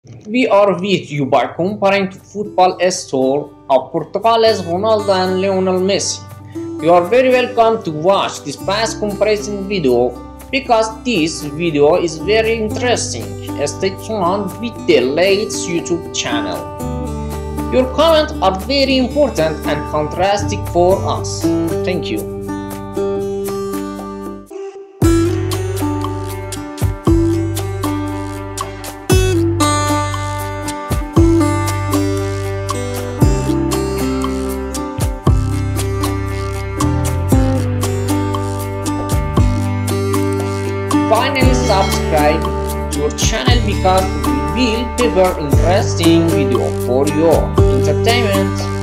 We are with you by comparing to football store of Portugal's Ronaldo and Lionel Messi. You are very welcome to watch this fast comparison video because this video is very interesting. Stay tuned with the latest YouTube channel. Your comments are very important and contrasting for us. Thank you. Finally subscribe to your channel because we will prepare interesting video for your entertainment.